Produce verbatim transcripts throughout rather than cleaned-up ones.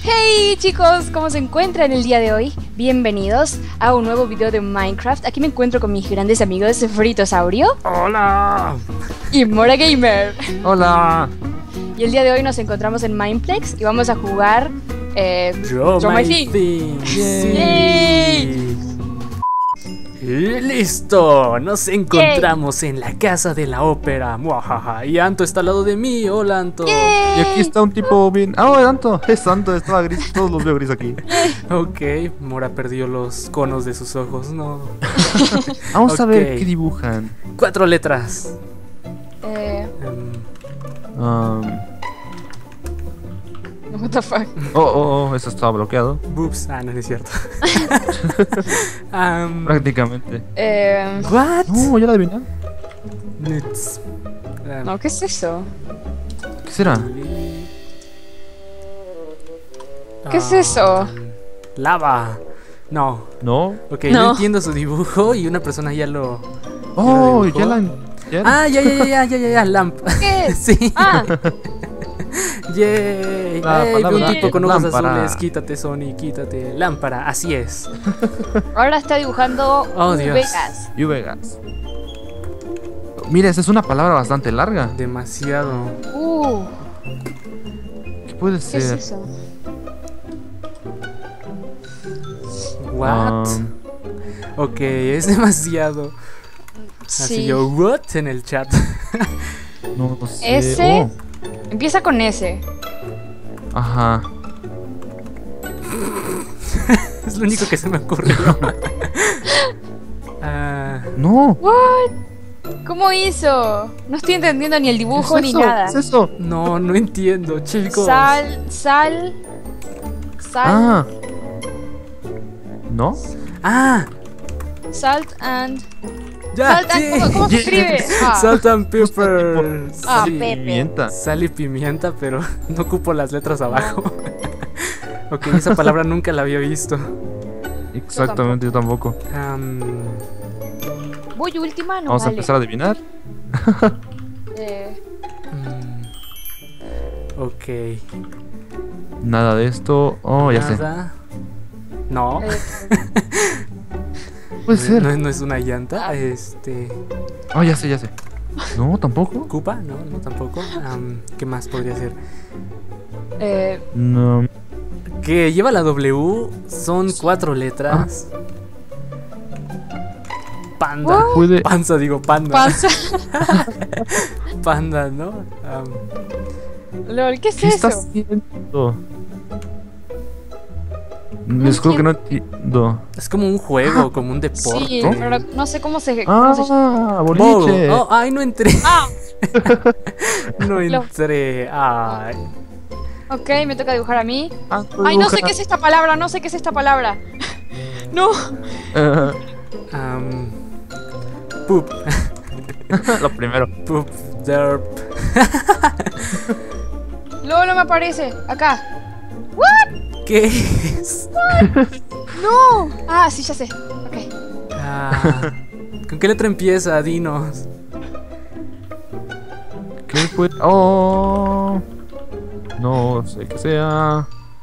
Hey chicos, ¿cómo se encuentran el día de hoy? Bienvenidos a un nuevo video de Minecraft. Aquí me encuentro con mis grandes amigos Fritosaurio. ¡Hola! Y Mora Gamer. ¡Hola! Y el día de hoy nos encontramos en Mineplex y vamos a jugar eh, Draw, Draw My My Thing. Thing. Yay. Y listo, nos encontramos en la casa de la ópera. Muajaja. Y Anto está al lado de mí. Hola, Anto. Yay. Y aquí está un tipo bien. ¡Ah, oh, Santo! Es Santo, estaba gris. Todos los veo gris aquí. Ok, Mora perdió los conos de sus ojos. No. Vamos Ok. a ver qué dibujan. Cuatro letras. Eh, Um, Um, what the fuck. oh, oh, oh, eso estaba bloqueado. boobs. Ah, no, no es cierto. um, Prácticamente. Eh, What? No, ya la adiviné. Nuts. Um, no, ¿qué es eso? ¿Qué será? ¿Qué es eso? Um, Lava. No. ¿No? Ok, No. no entiendo su dibujo y una persona ya lo. Oh, dibujó? ya la. Ya Ah, ya, ya, ya, ya, ya, ya, ya, lamp. ¿Qué es? Sí. Ah, Yay. La Ey, vi un palabra tipo con ojos lámpara. azules. Quítate, Sony, quítate. Lámpara, así es. ahora está dibujando Oh, Dios. Vegas. You Vegas. Mira, esa es una palabra bastante larga. Demasiado. Uh, ¿Qué puede ¿qué es ser? eso? What? Um, Ok, es demasiado. Así Sí. yo, what en el chat. no sé. S. Oh, Empieza con S. ajá. Es lo único que se me ocurrió. Ah, No. What? ¿Cómo hizo? No estoy entendiendo ni el dibujo ¿Qué es ni eso? nada. ¿Qué es eso? no, no entiendo, chicos. Sal, sal, sal, Ah. ¿No? Ah, salt and. ya. Salt and. sí. ¿Cómo, cómo se Yes. escribe? Ah, Salt and pepper. Ah, Sí. Pepe. Pimienta. Sal y pimienta, pero no ocupo las letras abajo. Ok, esa palabra nunca la había visto. Exactamente, yo tampoco. Am, voy última, no Vamos a vale. empezar a adivinar. Eh, mm, ok. Nada de esto. Oh, ya sé. Nada. No. eh, Puede ser. No, no es una llanta. Este. Oh, ya sé, ya sé. No, tampoco. ¿Cupa? No, no tampoco. Am, ¿Qué más podría ser? eh, No. Que lleva la W. Son cuatro letras. Panda. What? Puede. Panza, digo, panda. panza. Panda, ¿no? Am, Lol, ¿qué es ¿Qué eso? estás haciendo? Les juro que no entiendo. es como un juego, como un deporte. Sí, pero no sé cómo se. Cómo se Ah, Bowl. boliche. Oh, ay, no entré. ah, No Lo- entré. Ay. ok, me toca dibujar a mí. Ah, Ay, no sé dibuja. qué es esta palabra, no sé qué es esta palabra. No. Eh, Am, poop. Lo primero. Poop. Derp. Luego no me aparece. Acá. ¿Qué es? No. Ah, sí, ya sé. Ok. Ah, ¿con qué letra empieza? Dinos. ¿Qué puede? Oh. No sé qué sea.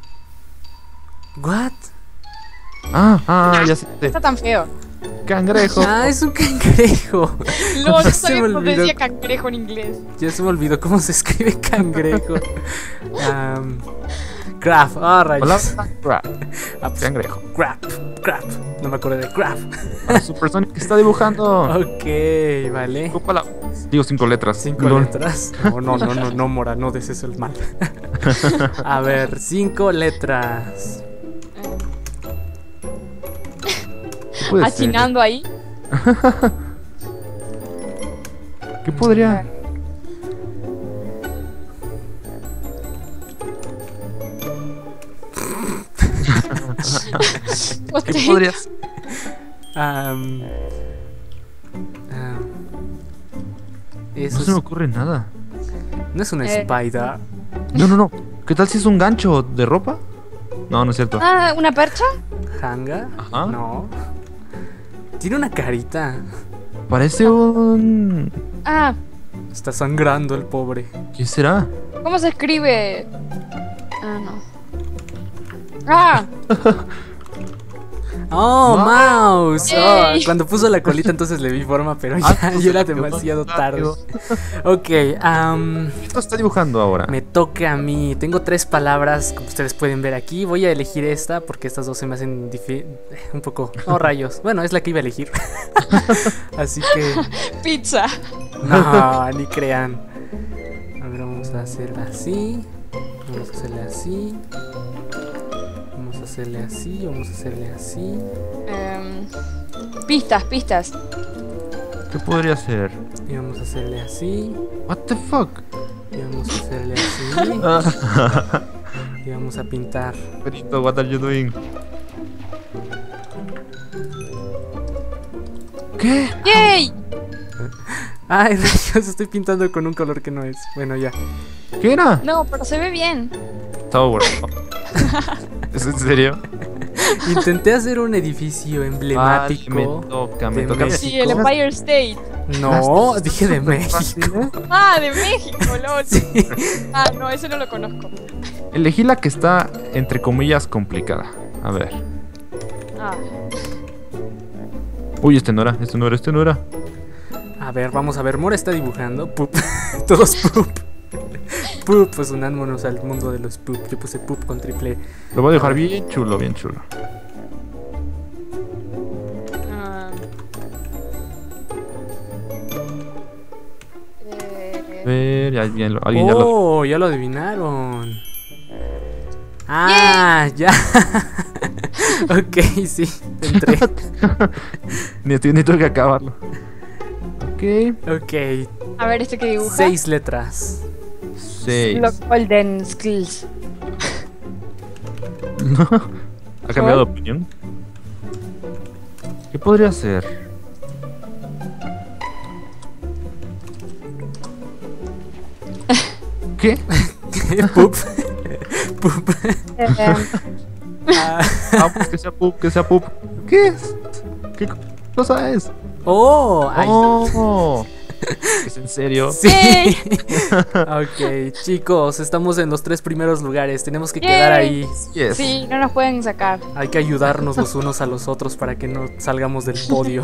What? Ah, ah, ya sé. Está tan feo. Cangrejo. Ah, es un cangrejo. No, no Ya se sabía me cómo olvidó. decía cangrejo en inglés. Ya se me olvidó cómo se escribe cangrejo. Am, crap. Ah, rayos. Hola. Crap. Ah, pues, Cangrejo. crap. Crap. No me acordé de crap. Ah, Supersonic está dibujando. Ok, vale. Ocupa la- Digo cinco letras. Cinco Lol. letras. No, no, no, no, no, Mora, no desees el mal. A ver, cinco letras. ¿Qué puede ser? Achinando ahí. ¿Qué podría? Ok. ¿Qué podría ser? Am, am, eso No se me es- ocurre nada. no es una Eh. spider. No, no, no. ¿Qué tal si es un gancho de ropa? No, no es cierto. Ah, ¿una percha? ¿Hanga? Ajá. No. Tiene una carita. Parece un... Ah, Está sangrando el pobre. ¿Qué será? ¿cómo se escribe? Ah, no. ¡Ah! ¡Oh, mouse! Oh, Yay. cuando puso la colita entonces le vi forma, pero ya, Ah, ya era quedó demasiado tarde. rápido. Ok, am, Esto está dibujando ahora. me toca a mí. Tengo tres palabras, como ustedes pueden ver aquí. Voy a elegir esta porque estas dos se me hacen difi- un poco... Oh, rayos. Bueno, es la que iba a elegir. Así que... Pizza. No, ni crean. A ver, vamos a hacerla así. Vamos a hacerle así. Vamos a hacerle así. Vamos a hacerle así. Em, pistas, pistas. ¿Qué podría ser? Y vamos a hacerle así. What the fuck? Y vamos a hacerle así. Y vamos a pintar. Benito, what are you doing? ¿Qué? ¡Yay! Ay, rayos, estoy pintando con un color que no es. Bueno, ya. ¿Qué era? No, pero se ve bien. Tower. ¿Es en serio? Intenté hacer un edificio emblemático. Vale, me toca, me de toca. México. Sí, el Empire State. No, dije de México. Ah, de México, lol. Sí. Ah, no, ese no lo conozco. Elegí la que está, entre comillas, complicada. A ver. Ah, Uy, este no era, este no era, este no era. A ver, vamos a ver. Mora está dibujando. Pup. Todos pup. Pup, pues unánmonos al mundo de los pup. Yo puse pup con triple. Lo voy a dejar bien chulo, bien chulo. ah. A Eh, ver, ya, alguien, lo, alguien ya lo... Oh, ya lo adivinaron. Ah, ya. Ok, sí, entré. Ni estoy ni tengo que acabarlo. Ok. Ok, a ver, este que dibuja. seis letras. Seis. Los Golden Skills. ¿Ha cambiado de opinión? ¿Qué podría ser? ¿Qué? Pup. Pup. Eh, Ah. Ah, pues que sea pup, que sea pup. ¿Qué es? ¿Qué cosa es? Oh, ay, Oh, ¿es en serio? sí. ¡Yay! Ok, chicos, estamos en los tres primeros lugares. Tenemos que Yay. quedar ahí. Yes. Sí, no nos pueden sacar. Hay que ayudarnos los unos a los otros para que no salgamos del podio.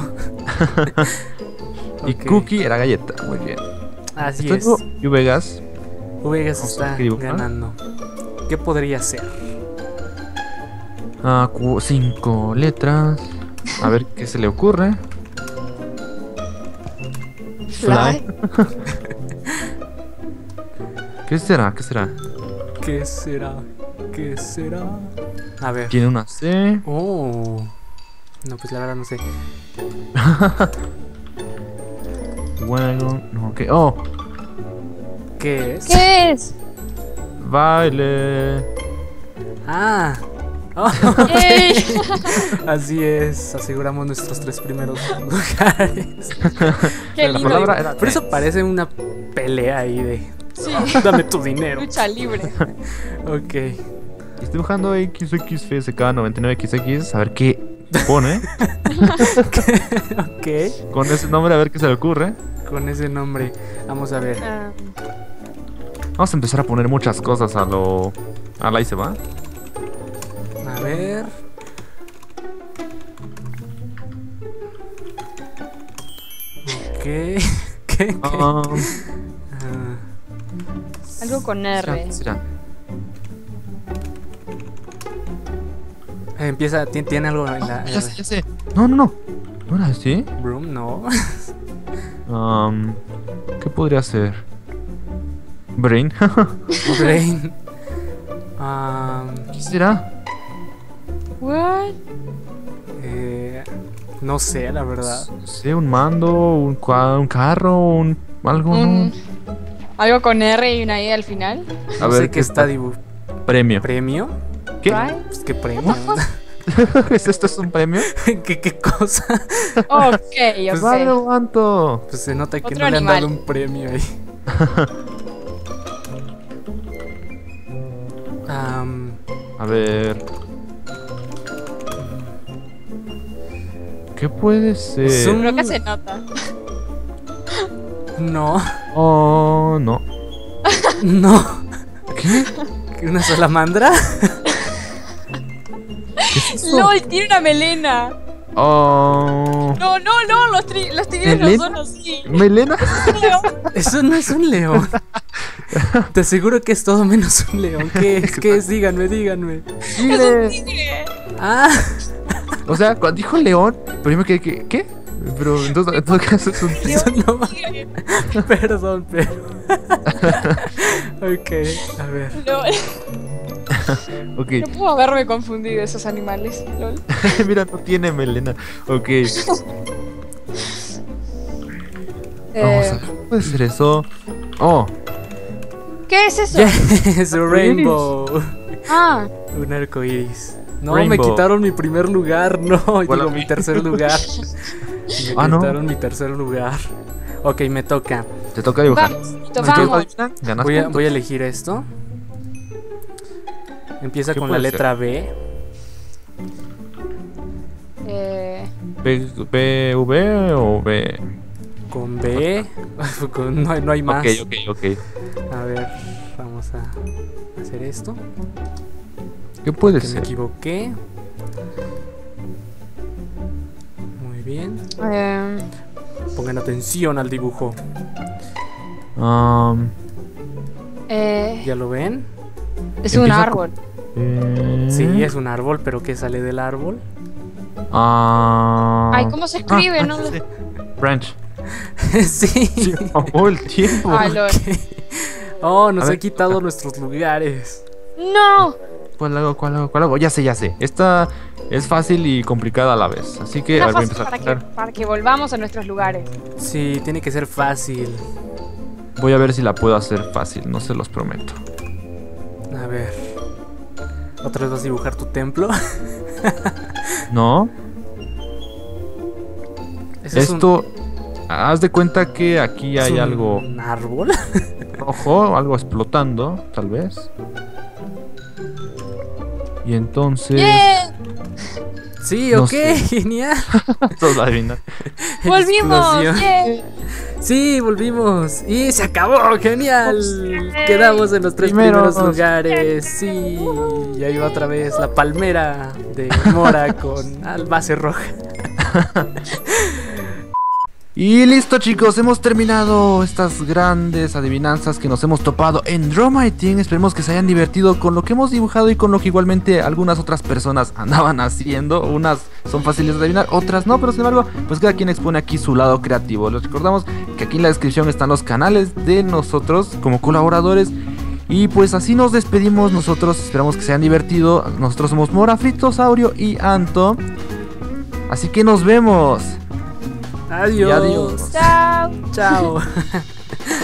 Y Ok, Cookie era galleta. Muy bien. así Esto es. es. Y Vegas. Vegas Vamos a ver está qué dibuja. ganando. ¿Qué podría ser? Ah, cu- cinco letras. A ver qué se le ocurre. Fly. ¿Qué será? ¿Qué será? ¿Qué será? ¿Qué será? A ver. Tiene una C. Oh. No, pues la verdad no sé. Bueno, no, ¿qué? Oh, ¿Qué es? ¿Qué es? baile. Ah. Oh, ¡Yay! así es. Aseguramos nuestros tres primeros lugares. Qué La lindo. palabra era Por eso dance. parece una pelea ahí de Sí, dame tu dinero. lucha libre. Ok. Estoy dibujando X X F S K noventa y nueve X X. A ver qué pone. Ok. Con ese nombre, a ver qué se le ocurre. Con ese nombre. Vamos a ver. Ah, Vamos a empezar a poner muchas cosas a lo. A la y se va. A ver. Ok. ¿Qué? ¿Qué? Ah, Ah, algo con ¿qué será? R. ¿Qué será? eh, empieza. ti- ¿Tiene algo en la. Ah, ya sé, ya sé. No, no, no. ¿No era así? Broom? No. Um, ¿Qué podría ser? Brain. Brain. Um, ¿Qué será? What? eh, no sé, la verdad. No sé, un mando, un, cua- un carro, un algo. Un- ¿no? Algo con R y una E al final. No sé qué está dibujando. Premio. ¿Premio? ¿Qué? Right? Pues qué premio. ¿Es esto es un premio? ¿Qué, qué cosa? Ok, Pues Vale, ok. aguanto. Pues se nota que Otro no le han animal. dado un premio ahí. Am, A ver. ¿Qué puede ser? Zoom. Creo que se nota. no, Oh, no. no. ¿Qué? ¿Una salamandra? eso? LOL, tiene una melena. Oh. No, no, no, los, tri- los tigres no ¿Melena? son así. ¿Melena? Eso no es un león. Te aseguro que es todo menos un león. ¿Qué es? ¿Qué es? Díganme, díganme. Es un Tigre. tigre. Ah, O sea, cuando dijo león, pero yo me quedé que. ¿Qué? Pero entonces, en todo caso es un tigre. eso no va. Tigre. Perdón, pero. Ok, a ver. LOL. Ok, No puedo haberme confundido esos animales. LOL. mira, no tiene melena. Ok, vamos a Eh, ver. ¿Qué puede ser eso? Oh, ¿Qué es eso? Yes, Rainbow. Ah, Un arco iris. No, Rainbow. me quitaron mi primer lugar. No, Igual a digo mí. mi tercer lugar. Me Ah, ¿no? quitaron mi tercer lugar. Ok, me toca. te toca dibujar. vamos, Nito, Si quieres vamos. adivinar, ganas Voy a, puntos. voy a elegir esto. Empieza ¿Qué con la puede letra B. Eh, B, B, V o B. Con B. Con- no, hay- no hay más. Ok, ok, ok. A ver, vamos a hacer esto. ¿Qué puede Que me ser? equivoqué. Muy bien. eh, Pongan atención al dibujo. Um, eh, ¿Ya lo ven? es un empieza árbol. eh, Sí, es un árbol, pero ¿qué sale del árbol? Ah. Ay, ¿cómo se escribe? Ah, no lo- sí. Branch. Sí. Sí, acabó el tiempo. Ah, LOL. Oh, nos A ha ver. quitado nuestros lugares. No. ¿Cuál hago? ¿Cuál hago? ¿Cuál hago? Ya sé, ya sé. Esta es fácil y complicada a la vez. Así que a Está ver, voy a fácil empezar. para que, para que volvamos a nuestros lugares. Sí, tiene que ser fácil. Voy a ver si la puedo hacer fácil, no se los prometo. A ver. ¿Otra vez vas a dibujar tu templo? ¿No? Ese es un- Esto. Haz de cuenta que aquí es hay un algo árbol? rojo, algo explotando, tal vez. Y entonces. ¡Yeah! Sí, No ok, sé. genial. Todos la adivinan. ¡Volvimos! Explosión. ¡Yeah! Sí, volvimos. Y se acabó, genial. Quedamos en los tres Primeros. primeros lugares. Sí, y ahí va otra vez la palmera de mora con al base roja. Y listo, chicos, hemos terminado estas grandes adivinanzas que nos hemos topado en Draw My Thing. Esperemos que se hayan divertido con lo que hemos dibujado y con lo que igualmente algunas otras personas andaban haciendo. Unas son fáciles de adivinar, otras no, pero sin embargo, pues cada quien expone aquí su lado creativo. Les recordamos que aquí en la descripción están los canales de nosotros como colaboradores. Y pues así nos despedimos nosotros, esperamos que se hayan divertido. Nosotros somos Mora, Fritosaurio y Anto. Así que nos vemos. Adiós. Y adiós. ¡Chao! Chao.